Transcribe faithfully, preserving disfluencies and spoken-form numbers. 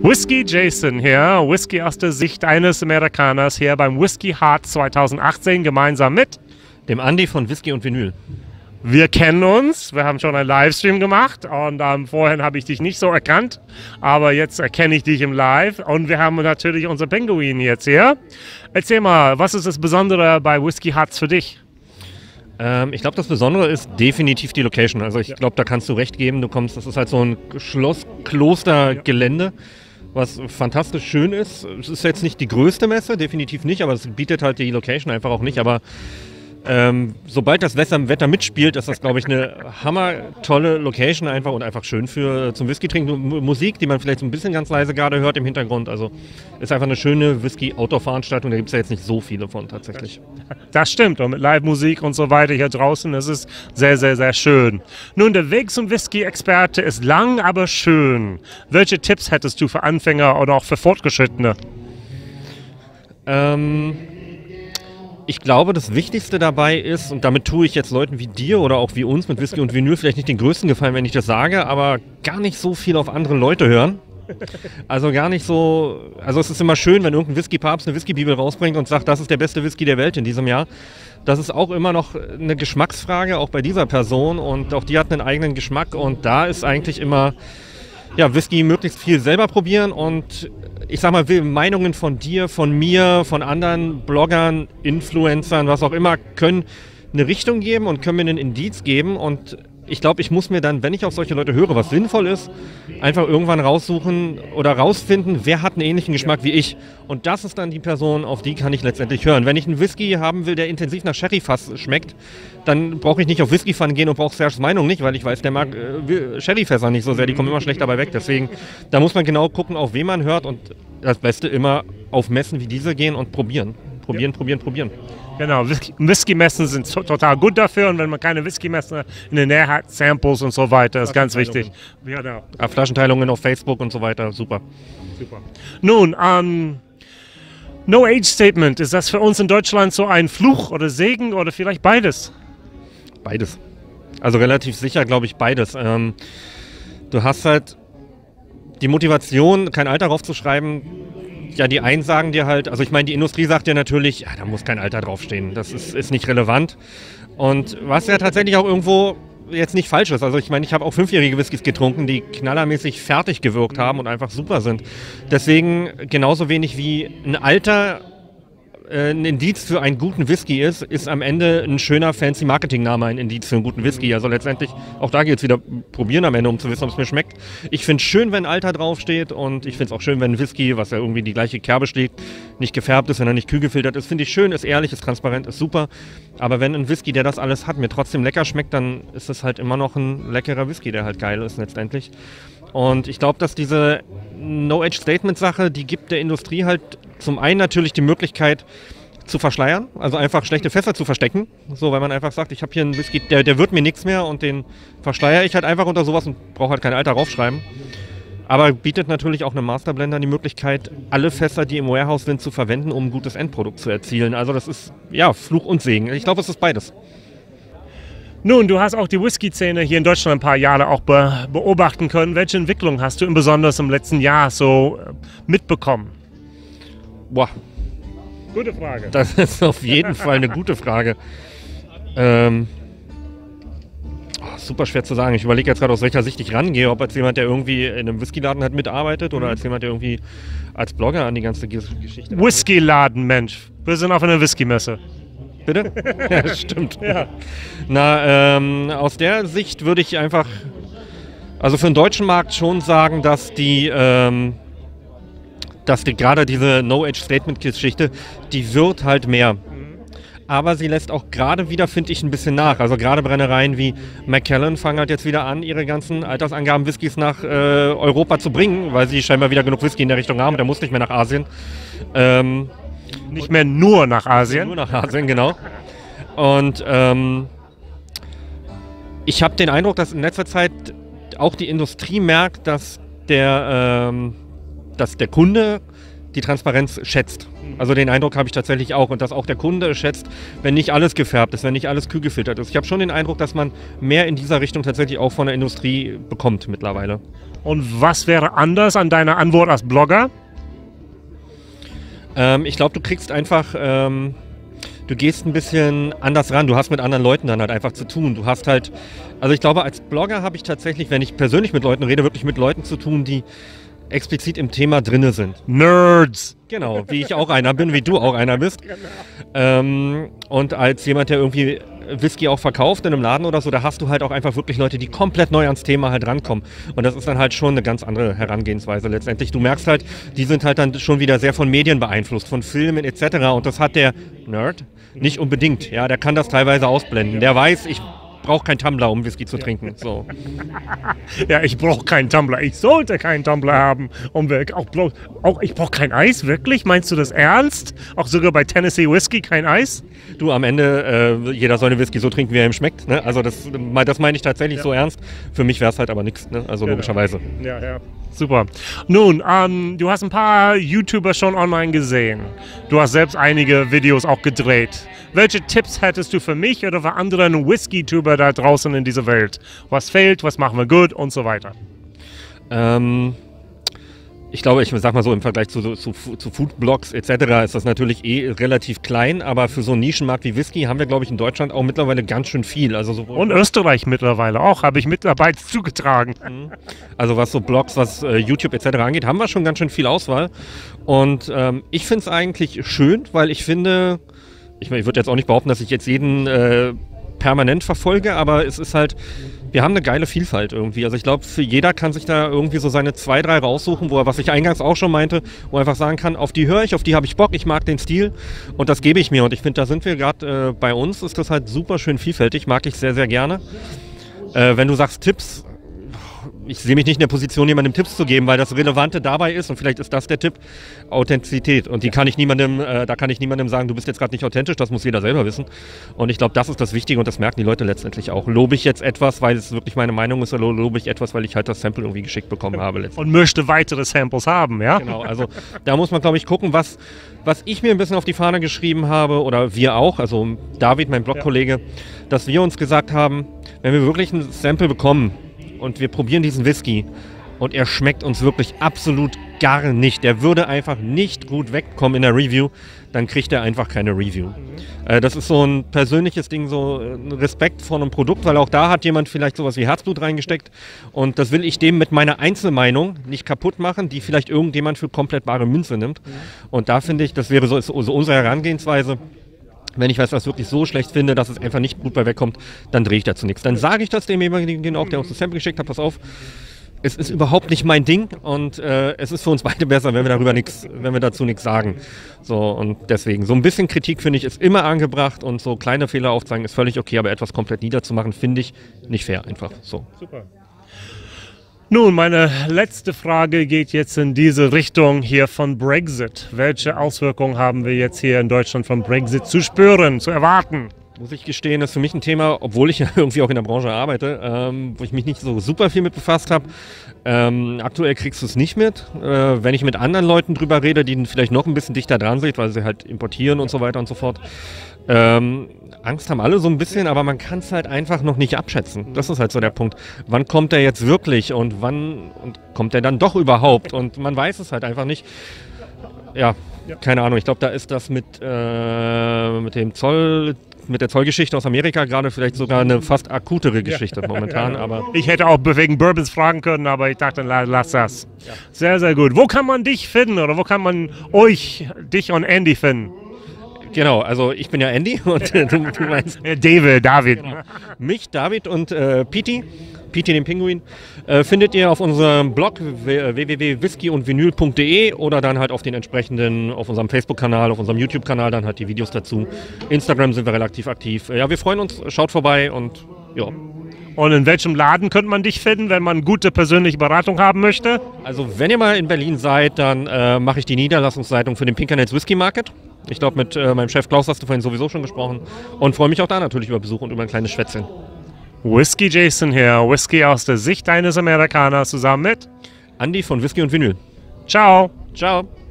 Whisky Jason hier, Whisky aus der Sicht eines Amerikaners hier beim Whisky Heart zweitausendachtzehn gemeinsam mit dem Andi von Whisky und Vinyl. Wir kennen uns, wir haben schon einen Livestream gemacht und ähm, vorhin habe ich dich nicht so erkannt, aber jetzt erkenne ich dich im Live und wir haben natürlich unser Pinguin jetzt hier. Erzähl mal, was ist das Besondere bei Whisky Hearts für dich? Ähm, ich glaube, das Besondere ist definitiv die Location. Also ich glaube, da kannst du recht geben. Du kommst, das ist halt so ein Schloss-Kloster-Gelände, was fantastisch schön ist. Es ist jetzt nicht die größte Messe, definitiv nicht, aber es bietet halt die Location einfach auch nicht. Aber ähm, sobald das Wetter, Wetter mitspielt, ist das, glaube ich, eine hammer-tolle Location einfach und einfach schön für zum Whisky trinken. Musik, die man vielleicht so ein bisschen ganz leise gerade hört im Hintergrund. Also ist einfach eine schöne Whisky-Outdoor-Veranstaltung. Da gibt es ja jetzt nicht so viele von tatsächlich. Das stimmt. Und mit Live-Musik und so weiter hier draußen ist es sehr, sehr, sehr schön. Nun, der Weg zum Whisky-Experte ist lang, aber schön. Welche Tipps hättest du für Anfänger oder auch für Fortgeschrittene? Ähm... Ich glaube, das Wichtigste dabei ist, und damit tue ich jetzt Leuten wie dir oder auch wie uns mit Whisky und Vinyl vielleicht nicht den größten Gefallen, wenn ich das sage, aber gar nicht so viel auf andere Leute hören. Also gar nicht so, also es ist immer schön, wenn irgendein Whisky-Papst eine Whisky-Bibel rausbringt und sagt, das ist der beste Whisky der Welt in diesem Jahr. Das ist auch immer noch eine Geschmacksfrage, auch bei dieser Person, und auch die hat einen eigenen Geschmack und da ist eigentlich immer, ja, Whisky möglichst viel selber probieren und ich sag mal, Meinungen von dir, von mir, von anderen Bloggern, Influencern, was auch immer, können eine Richtung geben und können mir einen Indiz geben. Und ich glaube, ich muss mir dann, wenn ich auf solche Leute höre, was sinnvoll ist, einfach irgendwann raussuchen oder rausfinden, wer hat einen ähnlichen Geschmack wie ich. Und das ist dann die Person, auf die kann ich letztendlich hören. Wenn ich einen Whisky haben will, der intensiv nach Sherryfass schmeckt, dann brauche ich nicht auf Whisky-Fun gehen und brauche Serges Meinung nicht, weil ich weiß, der mag äh, Sherryfässer nicht so sehr, die kommen immer schlecht dabei weg. Deswegen, da muss man genau gucken, auf wen man hört und das Beste immer auf Messen wie diese gehen und probieren. Probieren, ja. probieren, probieren. Genau, Whisky-Messen sind total gut dafür und wenn man keine Whisky-Messen in der Nähe hat, Samples und so weiter, ist ganz wichtig. Ja, ja. Flaschenteilungen auf Facebook und so weiter, super. Super. Nun, ähm, No-Age-Statement, ist das für uns in Deutschland so ein Fluch oder Segen oder vielleicht beides? Beides. Also relativ sicher, glaube ich, beides. Ähm, du hast halt die Motivation, kein Alter draufzuschreiben. Ja, die einen sagen dir halt, also ich meine, die Industrie sagt dir natürlich, ja, da muss kein Alter draufstehen, das ist, ist nicht relevant. Und was ja tatsächlich auch irgendwo jetzt nicht falsch ist, also ich meine, ich habe auch fünfjährige Whiskys getrunken, die knallermäßig fertig gewirkt haben und einfach super sind. Deswegen genauso wenig wie ein Alter äh, ein Indiz für einen guten Whisky ist, ist am Ende ein schöner fancy Marketingname ein Indiz für einen guten Whisky. Also letztendlich, auch da geht es wieder probieren am Ende, um zu wissen, ob es mir schmeckt. Ich finde es schön, wenn Alter draufsteht und ich finde es auch schön, wenn ein Whisky, was ja irgendwie die gleiche Kerbe schlägt, nicht gefärbt ist, wenn er nicht kühl gefiltert ist. Finde ich schön, ist ehrlich, ist transparent, ist super. Aber wenn ein Whisky, der das alles hat, mir trotzdem lecker schmeckt, dann ist es halt immer noch ein leckerer Whisky, der halt geil ist letztendlich. Und ich glaube, dass diese No-Age-Statement-Sache, die gibt der Industrie halt zum einen natürlich die Möglichkeit zu verschleiern, also einfach schlechte Fässer zu verstecken, so, weil man einfach sagt, ich habe hier einen Whisky, der, der wird mir nichts mehr und den verschleiere ich halt einfach unter sowas und brauche halt kein Alter raufschreiben. Aber bietet natürlich auch einem Masterblender die Möglichkeit, alle Fässer, die im Warehouse sind, zu verwenden, um ein gutes Endprodukt zu erzielen. Also das ist, ja, Fluch und Segen. Ich glaube, es ist beides. Nun, du hast auch die Whisky-Szene hier in Deutschland ein paar Jahre auch be beobachten können. Welche Entwicklung hast du im besonders im letzten Jahr so mitbekommen? Boah. Gute Frage. Das ist auf jeden Fall eine gute Frage. Ähm, oh, super schwer zu sagen. Ich überlege jetzt gerade, aus welcher Sicht ich rangehe. Ob als jemand, der irgendwie in einem Whiskyladen halt mitarbeitet oder als jemand, der irgendwie als Blogger an die ganze Geschichte... Whiskyladen, Mensch. Wir sind auf einer Whisky-Messe. Bitte? Ja, stimmt. Ja. Na, ähm, aus der Sicht würde ich einfach, also für den deutschen Markt schon sagen, dass die, ähm, dass die gerade diese No-Age-Statement-Geschichte, die wird halt mehr. Aber sie lässt auch gerade wieder, finde ich, ein bisschen nach. Also gerade Brennereien wie Macallan fangen halt jetzt wieder an, ihre ganzen Altersangaben Whiskys nach äh, Europa zu bringen, weil sie scheinbar wieder genug Whisky in der Richtung haben. Der muss nicht mehr nach Asien. Ähm, Nicht mehr nur nach Asien. Nur nach Asien, genau. Und ähm, ich habe den Eindruck, dass in letzter Zeit auch die Industrie merkt, dass der, ähm, dass der Kunde die Transparenz schätzt. Also den Eindruck habe ich tatsächlich auch und dass auch der Kunde schätzt, wenn nicht alles gefärbt ist, wenn nicht alles kühl gefiltert ist. Ich habe schon den Eindruck, dass man mehr in dieser Richtung tatsächlich auch von der Industrie bekommt mittlerweile. Und was wäre anders an deiner Antwort als Blogger? Ähm, ich glaube, du kriegst einfach, ähm, du gehst ein bisschen anders ran. Du hast mit anderen Leuten dann halt einfach zu tun. Du hast halt, also ich glaube, als Blogger habe ich tatsächlich, wenn ich persönlich mit Leuten rede, wirklich mit Leuten zu tun, die explizit im Thema drinne sind. Nerds! Genau, wie ich auch einer bin, wie du auch einer bist. Genau. Ähm, und als jemand, der irgendwie Whisky auch verkauft in einem Laden oder so, da hast du halt auch einfach wirklich Leute, die komplett neu ans Thema halt rankommen. Und das ist dann halt schon eine ganz andere Herangehensweise letztendlich. Du merkst halt, die sind halt dann schon wieder sehr von Medien beeinflusst, von Filmen et cetera. Und das hat der Nerd nicht unbedingt. Ja, der kann das teilweise ausblenden. Der weiß, ich brauche keinen Tumbler, um Whisky zu trinken. So. Ja, ich brauche keinen Tumbler. Ich sollte keinen Tumbler haben. Um auch, auch ich brauche kein Eis, wirklich? Meinst du das ernst? Auch sogar bei Tennessee Whiskey kein Eis? Du, am Ende, äh, jeder soll eine Whisky so trinken, wie er ihm schmeckt. Ne? Also das, das meine ich tatsächlich ja. so ernst. Für mich wäre es halt aber nichts, ne? Also ja, logischerweise. Ja, ja. Super. Nun, ähm, du hast ein paar YouTuber schon online gesehen. Du hast selbst einige Videos auch gedreht. Welche Tipps hättest du für mich oder für andere Whisky-Tuber da draußen in dieser Welt? Was fehlt, was machen wir gut und so weiter? Ähm, ich glaube, ich sag mal so, im Vergleich zu, zu, zu Foodblogs et cetera ist das natürlich eh relativ klein, aber für so einen Nischenmarkt wie Whisky haben wir, glaube ich, in Deutschland auch mittlerweile ganz schön viel. Also so und Österreich mittlerweile auch, habe ich Mitarbeit zugetragen. Also was so Blogs, was äh, YouTube et cetera angeht, haben wir schon ganz schön viel Auswahl. Und ähm, ich finde es eigentlich schön, weil ich finde, ich, ich würde jetzt auch nicht behaupten, dass ich jetzt jeden äh, permanent verfolge, aber es ist halt, wir haben eine geile Vielfalt irgendwie. Also ich glaube, für jeder kann sich da irgendwie so seine zwei, drei raussuchen, wo er, was ich eingangs auch schon meinte, wo er einfach sagen kann, auf die höre ich, auf die habe ich Bock, ich mag den Stil und das gebe ich mir. Und ich finde, da sind wir gerade, äh, bei uns ist das halt super schön vielfältig, mag ich sehr, sehr gerne. Äh, wenn du sagst Tipps, ich sehe mich nicht in der Position, jemandem Tipps zu geben, weil das Relevante dabei ist, und vielleicht ist das der Tipp, Authentizität. Und die kann ich niemandem, äh, da kann ich niemandem sagen, du bist jetzt gerade nicht authentisch, das muss jeder selber wissen. Und ich glaube, das ist das Wichtige und das merken die Leute letztendlich auch. Lobe ich jetzt etwas, weil es wirklich meine Meinung ist, oder lobe ich etwas, weil ich halt das Sample irgendwie geschickt bekommen habe. Und möchte weitere Samples haben, ja? Genau, also da muss man, glaube ich, gucken, was, was ich mir ein bisschen auf die Fahne geschrieben habe, oder wir auch, also David, mein Blogkollege, ja. dass wir uns gesagt haben, wenn wir wirklich ein Sample bekommen, und wir probieren diesen Whisky und er schmeckt uns wirklich absolut gar nicht. Der würde einfach nicht gut wegkommen in der Review, dann kriegt er einfach keine Review. Mhm. Äh, das ist so ein persönliches Ding, so ein Respekt vor einem Produkt, weil auch da hat jemand vielleicht sowas wie Herzblut reingesteckt und das will ich dem mit meiner Einzelmeinung nicht kaputt machen, die vielleicht irgendjemand für komplett bare Münze nimmt. Mhm. Und da finde ich, das wäre so, so unsere Herangehensweise. Wenn ich was wirklich so schlecht finde, dass es einfach nicht gut bei wegkommt, dann drehe ich dazu nichts. Dann sage ich das demjenigen auch, der uns das Sample geschickt hat, pass auf, es ist überhaupt nicht mein Ding und äh, es ist für uns beide besser, wenn wir darüber nichts, wenn wir dazu nichts sagen. So, und deswegen, so ein bisschen Kritik finde ich ist immer angebracht und so kleine Fehler aufzeigen ist völlig okay, aber etwas komplett niederzumachen, finde ich nicht fair einfach. So. Super. Nun, meine letzte Frage geht jetzt in diese Richtung hier von Brexit. Welche Auswirkungen haben wir jetzt hier in Deutschland von Brexit zu spüren, zu erwarten? Muss ich gestehen, das ist für mich ein Thema, obwohl ich ja irgendwie auch in der Branche arbeite, ähm, wo ich mich nicht so super viel mit befasst habe. Ähm, aktuell kriegst du es nicht mit. Äh, wenn ich mit anderen Leuten drüber rede, die vielleicht noch ein bisschen dichter dran sind, weil sie halt importieren und so weiter und so fort. Ähm, Angst haben alle so ein bisschen, aber man kann es halt einfach noch nicht abschätzen. Das ist halt so der Punkt. Wann kommt der jetzt wirklich und wann und kommt der dann doch überhaupt? Und man weiß es halt einfach nicht. Ja, ja. Keine Ahnung. Ich glaube, da ist das mit, äh, mit dem Zoll, mit der Zollgeschichte aus Amerika gerade vielleicht sogar eine fast akutere Geschichte ja. momentan. Aber ich hätte auch wegen Bourbons fragen können, aber ich dachte, lass das. Ja. Sehr, sehr gut. Wo kann man dich finden oder wo kann man euch, dich und Andy finden? Genau, also ich bin ja Andy und du, du meinst... David, David. Genau. Mich, David und äh, Pete, Pete den Pinguin, äh, findet ihr auf unserem Blog w w w punkt whisky und vinyl punkt de oder dann halt auf den entsprechenden, auf unserem Facebook-Kanal, auf unserem YouTube-Kanal, dann halt die Videos dazu. Instagram sind wir relativ aktiv. Ja, wir freuen uns, schaut vorbei und ja. Und in welchem Laden könnte man dich finden, wenn man gute persönliche Beratung haben möchte? Also wenn ihr mal in Berlin seid, dann äh, mache ich die Niederlassungsleitung für den Pinkertons Whisky Market. Ich glaube, mit äh, meinem Chef Klaus hast du vorhin sowieso schon gesprochen. Und freue mich auch da natürlich über Besuch und über ein kleines Schwätzchen. Whisky Jason hier, Whisky aus der Sicht eines Amerikaners zusammen mit Andy von Whisky und Vinyl. Ciao. Ciao.